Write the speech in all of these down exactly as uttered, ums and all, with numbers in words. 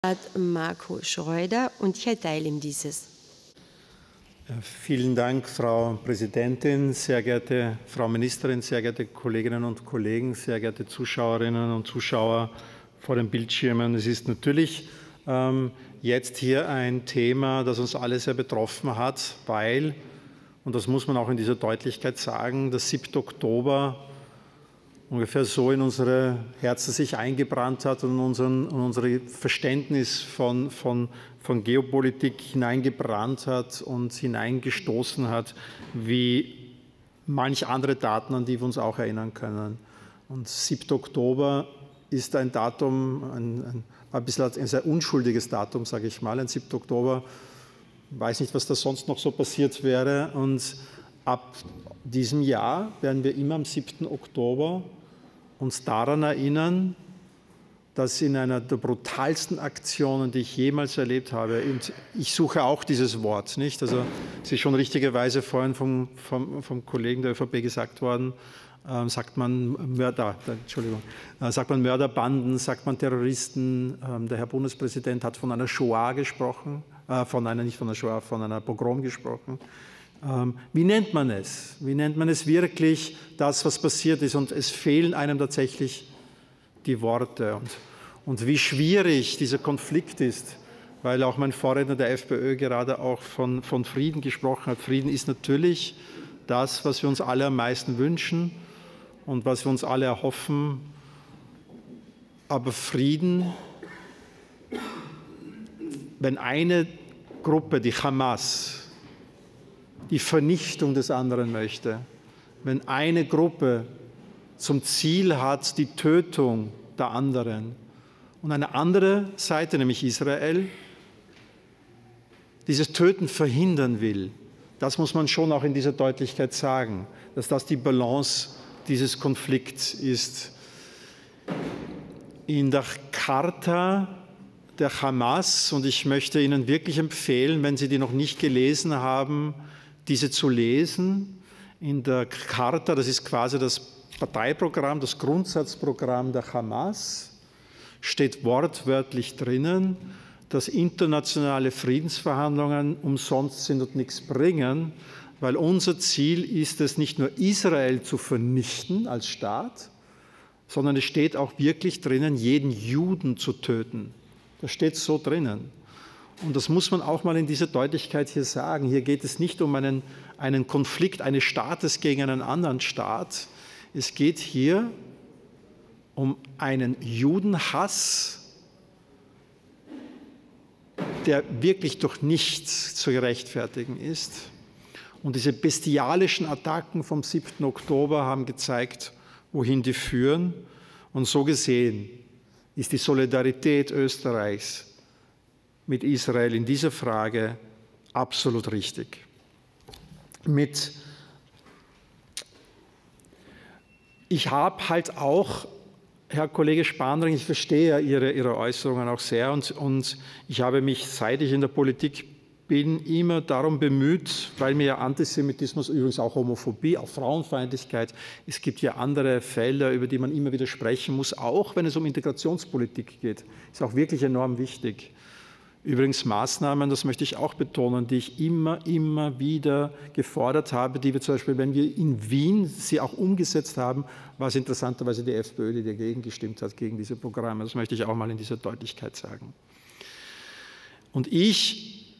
Marco Schröder und ich erteile ihm dieses. Vielen Dank, Frau Präsidentin, sehr geehrte Frau Ministerin, sehr geehrte Kolleginnen und Kollegen, sehr geehrte Zuschauerinnen und Zuschauer vor den Bildschirmen. Es ist natürlich ähm, jetzt hier ein Thema, das uns alle sehr betroffen hat, weil, und das muss man auch in dieser Deutlichkeit sagen, der siebte Oktober ungefähr so in unsere Herzen sich eingebrannt hat und unseren, in unser Verständnis von, von, von Geopolitik hineingebrannt hat und hineingestoßen hat, wie manch andere Daten, an die wir uns auch erinnern können. Und siebter Oktober ist ein Datum, ein, ein, ein bisschen ein sehr unschuldiges Datum, sage ich mal, ein siebter Oktober. Ich weiß nicht, was da sonst noch so passiert wäre. Und ab diesem Jahr werden wir immer am siebten Oktober uns daran erinnern, dass in einer der brutalsten Aktionen, die ich jemals erlebt habe, und ich suche auch dieses Wort, nicht? Also es ist schon richtigerweise vorhin vom, vom, vom Kollegen der ÖVP gesagt worden, äh, sagt man Mörder, Entschuldigung, äh, sagt man Mörderbanden, sagt man Terroristen. Äh, der Herr Bundespräsident hat von einer Shoah gesprochen, äh, von einer, nicht von einer Shoah, von einer Pogrom gesprochen. Ähm, wie nennt man es? Wie nennt man es wirklich, das, was passiert ist? Und es fehlen einem tatsächlich die Worte. Und, und wie schwierig dieser Konflikt ist, weil auch mein Vorredner der FPÖ gerade auch von, von Frieden gesprochen hat. Frieden ist natürlich das, was wir uns alle am meisten wünschen und was wir uns alle erhoffen. Aber Frieden, wenn eine Gruppe, die Hamas, die Vernichtung des anderen möchte, wenn eine Gruppe zum Ziel hat, die Tötung der anderen und eine andere Seite, nämlich Israel, dieses Töten verhindern will, das muss man schon auch in dieser Deutlichkeit sagen, dass das die Balance dieses Konflikts ist. In der Charta der Hamas, und ich möchte Ihnen wirklich empfehlen, wenn Sie die noch nicht gelesen haben, diese zu lesen. In der Charta, das ist quasi das Parteiprogramm, das Grundsatzprogramm der Hamas, steht wortwörtlich drinnen, dass internationale Friedensverhandlungen umsonst sind und nichts bringen, weil unser Ziel ist es, nicht nur Israel zu vernichten als Staat, sondern es steht auch wirklich drinnen, jeden Juden zu töten. Das steht so drinnen. Und das muss man auch mal in dieser Deutlichkeit hier sagen. Hier geht es nicht um einen, einen Konflikt eines Staates gegen einen anderen Staat. Es geht hier um einen Judenhass, der wirklich durch nichts zu rechtfertigen ist. Und diese bestialischen Attacken vom siebten Oktober haben gezeigt, wohin die führen. Und so gesehen ist die Solidarität Österreichs mit Israel in dieser Frage absolut richtig. Mit ich habe halt auch, Herr Kollege Spanring, ich verstehe ja Ihre, Ihre Äußerungen auch sehr und, und ich habe mich, seit ich in der Politik bin, immer darum bemüht, weil mir ja Antisemitismus, übrigens auch Homophobie, auch Frauenfeindlichkeit, es gibt ja andere Felder, über die man immer wieder sprechen muss, auch wenn es um Integrationspolitik geht, ist auch wirklich enorm wichtig. Übrigens Maßnahmen, das möchte ich auch betonen, die ich immer, immer wieder gefordert habe, die wir zum Beispiel, wenn wir in Wien sie auch umgesetzt haben, war es interessanterweise die FPÖ, die dagegen gestimmt hat, gegen diese Programme. Das möchte ich auch mal in dieser Deutlichkeit sagen. Und ich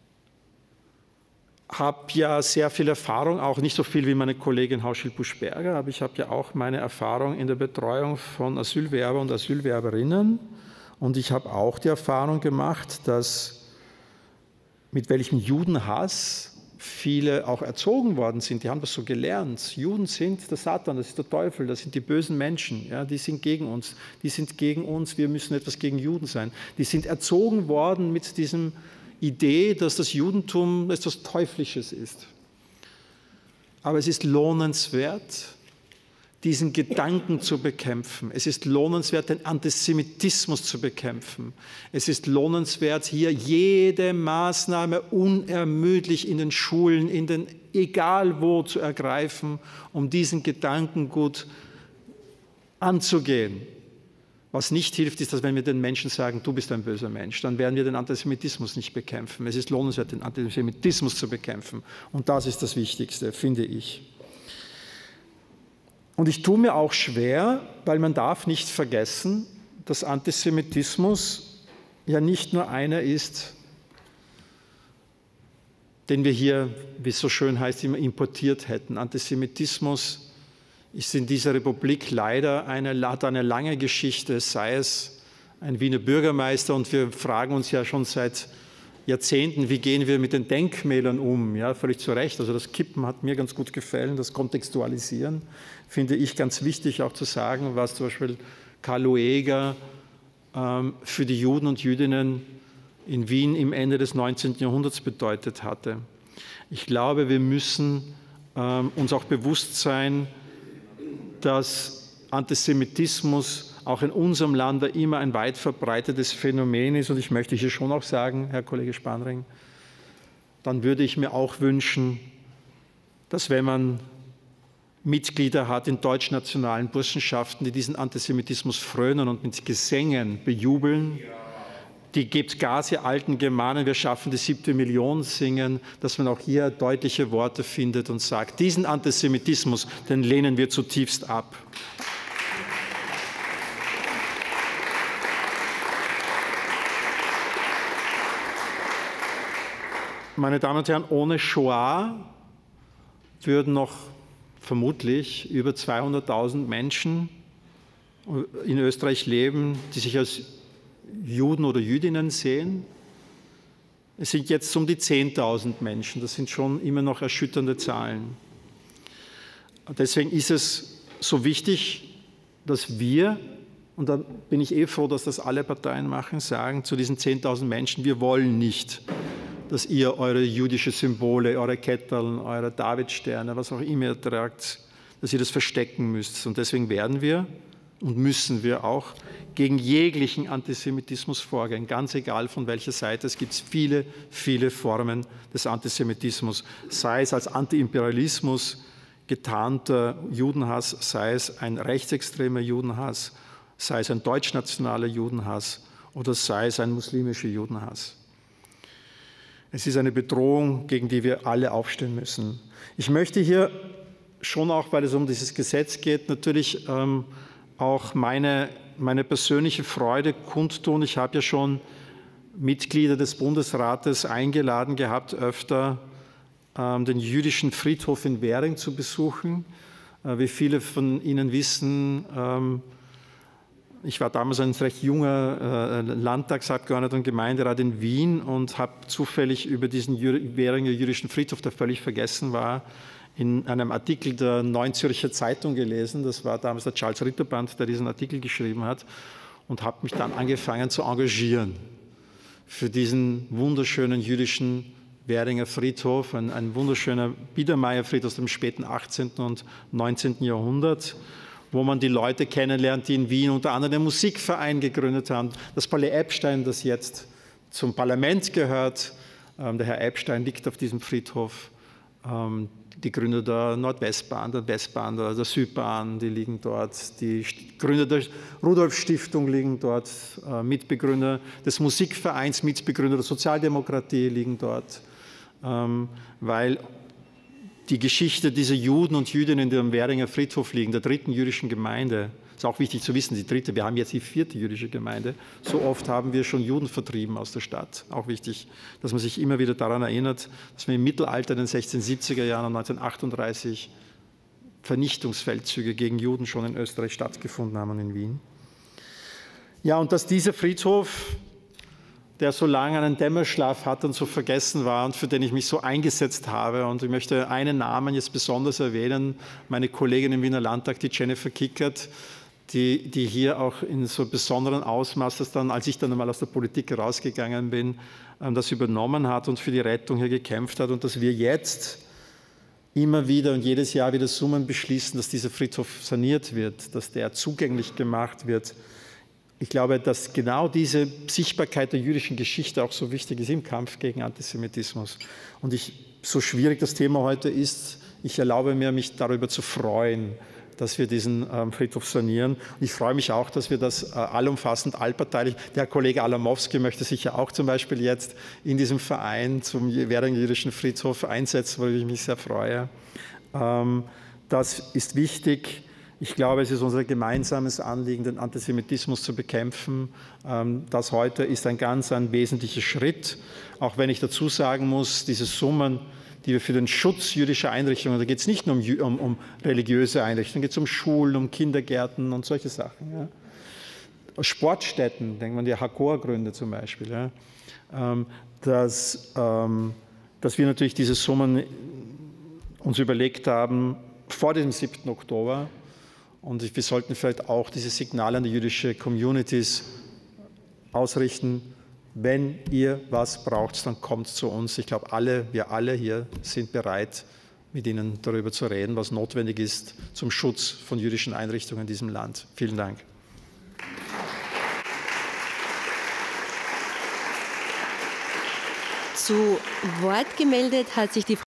habe ja sehr viel Erfahrung, auch nicht so viel wie meine Kollegin Hauschild-Buschberger, aber ich habe ja auch meine Erfahrung in der Betreuung von Asylwerber und Asylwerberinnen. Und ich habe auch die Erfahrung gemacht, dass mit welchem Judenhass viele auch erzogen worden sind. Die haben das so gelernt. Juden sind der Satan, das ist der Teufel, das sind die bösen Menschen. Ja, die sind gegen uns. Die sind gegen uns, wir müssen etwas gegen Juden sein. Die sind erzogen worden mit diesem Idee, dass das Judentum etwas Teuflisches ist. Aber es ist lohnenswert, diesen Gedanken zu bekämpfen. Es ist lohnenswert, den Antisemitismus zu bekämpfen. Es ist lohnenswert, hier jede Maßnahme unermüdlich in den Schulen, in den, egal wo, zu ergreifen, um diesen Gedankengut anzugehen. Was nicht hilft, ist, dass wenn wir den Menschen sagen, du bist ein böser Mensch, dann werden wir den Antisemitismus nicht bekämpfen. Es ist lohnenswert, den Antisemitismus zu bekämpfen. Und das ist das Wichtigste, finde ich. Und ich tue mir auch schwer, weil man darf nicht vergessen, dass Antisemitismus ja nicht nur einer ist, den wir hier, wie es so schön heißt, immer importiert hätten. Antisemitismus ist in dieser Republik leider eine, hat eine lange Geschichte, sei es ein Wiener Bürgermeister, und wir fragen uns ja schon seit Jahrzehnten, wie gehen wir mit den Denkmälern um? Ja, völlig zu Recht. Also das Kippen hat mir ganz gut gefallen, das Kontextualisieren finde ich ganz wichtig, auch zu sagen, was zum Beispiel Karl Lueger ähm, für die Juden und Jüdinnen in Wien im Ende des neunzehnten Jahrhunderts bedeutet hatte. Ich glaube, wir müssen ähm, uns auch bewusst sein, dass Antisemitismus auch in unserem Land immer ein weit verbreitetes Phänomen ist. Und ich möchte hier schon auch sagen, Herr Kollege Spanring, dann würde ich mir auch wünschen, dass wenn man Mitglieder hat in deutschnationalen Burschenschaften, die diesen Antisemitismus frönen und mit Gesängen bejubeln, die Gebt Gas, ihr alten Germanen, wir schaffen die siebte Million singen, dass man auch hier deutliche Worte findet und sagt, diesen Antisemitismus, den lehnen wir zutiefst ab. Meine Damen und Herren, ohne Shoah würden noch vermutlich über zweihunderttausend Menschen in Österreich leben, die sich als Juden oder Jüdinnen sehen. Es sind jetzt um die zehntausend Menschen. Das sind schon immer noch erschütternde Zahlen. Deswegen ist es so wichtig, dass wir, und da bin ich eh froh, dass das alle Parteien machen, sagen zu diesen zehntausend Menschen, wir wollen nicht, dass ihr eure jüdischen Symbole, eure Ketteln, eure Davidsterne, was auch immer ihr tragt, dass ihr das verstecken müsst. Und deswegen werden wir und müssen wir auch gegen jeglichen Antisemitismus vorgehen, ganz egal von welcher Seite. Es gibt viele, viele Formen des Antisemitismus, sei es als Antiimperialismus, getarnter Judenhass, sei es ein rechtsextremer Judenhass, sei es ein deutschnationaler Judenhass oder sei es ein muslimischer Judenhass. Es ist eine Bedrohung, gegen die wir alle aufstehen müssen. Ich möchte hier schon auch, weil es um dieses Gesetz geht, natürlich ähm, auch meine, meine persönliche Freude kundtun. Ich habe ja schon Mitglieder des Bundesrates eingeladen gehabt, öfter ähm, den jüdischen Friedhof in Währing zu besuchen. Äh, wie viele von Ihnen wissen, ähm, ich war damals ein recht junger äh, Landtagsabgeordneter und Gemeinderat in Wien und habe zufällig über diesen Währinger jüdischen Friedhof, der völlig vergessen war, in einem Artikel der Neuen Zürcher Zeitung gelesen. Das war damals der Charles Ritterband, der diesen Artikel geschrieben hat, und habe mich dann angefangen zu engagieren für diesen wunderschönen jüdischen Währinger Friedhof, ein, ein wunderschöner Biedermeierfried aus dem späten achtzehnten und neunzehnten Jahrhundert, wo man die Leute kennenlernt, die in Wien unter anderem den Musikverein gegründet haben. Das Palais Epstein, das jetzt zum Parlament gehört, ähm, der Herr Epstein liegt auf diesem Friedhof. Ähm, die Gründer der Nordwestbahn, der Westbahn, der, der Südbahn, die liegen dort. Die Gründer der Rudolf-Stiftung liegen dort. Äh, Mitbegründer des Musikvereins, Mitbegründer der Sozialdemokratie liegen dort. Ähm, weil die Geschichte dieser Juden und Jüdinnen, die am Währinger Friedhof liegen, der dritten jüdischen Gemeinde, ist auch wichtig zu wissen, die dritte, wir haben jetzt die vierte jüdische Gemeinde, so oft haben wir schon Juden vertrieben aus der Stadt. Auch wichtig, dass man sich immer wieder daran erinnert, dass wir im Mittelalter in den sechzehnhundertsiebziger Jahren und neunzehnhundertachtunddreißig Vernichtungsfeldzüge gegen Juden schon in Österreich stattgefunden haben und in Wien. Ja, und dass dieser Friedhof, der so lange einen Dämmerschlaf hat und so vergessen war und für den ich mich so eingesetzt habe. Und ich möchte einen Namen jetzt besonders erwähnen, meine Kollegin im Wiener Landtag, die Jennifer Kickert, die, die hier auch in so besonderen Ausmaß, dass dann, als ich dann einmal aus der Politik rausgegangen bin, das übernommen hat und für die Rettung hier gekämpft hat und dass wir jetzt immer wieder und jedes Jahr wieder Summen beschließen, dass dieser Friedhof saniert wird, dass der zugänglich gemacht wird. Ich glaube, dass genau diese Sichtbarkeit der jüdischen Geschichte auch so wichtig ist im Kampf gegen Antisemitismus. Und ich, so schwierig das Thema heute ist, ich erlaube mir, mich darüber zu freuen, dass wir diesen ähm, Friedhof sanieren. Und ich freue mich auch, dass wir das äh, allumfassend, allparteilich, der Kollege Alamowski möchte sich ja auch zum Beispiel jetzt in diesem Verein zum Währinger Jüdischen Friedhof einsetzen, worüber ich mich sehr freue. Ähm, das ist wichtig. Ich glaube, es ist unser gemeinsames Anliegen, den Antisemitismus zu bekämpfen. Das heute ist ein ganz ein wesentlicher Schritt, auch wenn ich dazu sagen muss, diese Summen, die wir für den Schutz jüdischer Einrichtungen, da geht es nicht nur um, um, um religiöse Einrichtungen, da geht es um Schulen, um Kindergärten und solche Sachen. Ja. Sportstätten, denkt man die Hakor-Gründe zum Beispiel, ja. dass, dass wir natürlich diese Summen uns überlegt haben vor dem siebten Oktober. Und wir sollten vielleicht auch dieses Signal an die jüdische Communities ausrichten. Wenn ihr was braucht, dann kommt zu uns. Ich glaube, alle, wir alle hier sind bereit, mit Ihnen darüber zu reden, was notwendig ist zum Schutz von jüdischen Einrichtungen in diesem Land. Vielen Dank. Zu Wort gemeldet hat sich die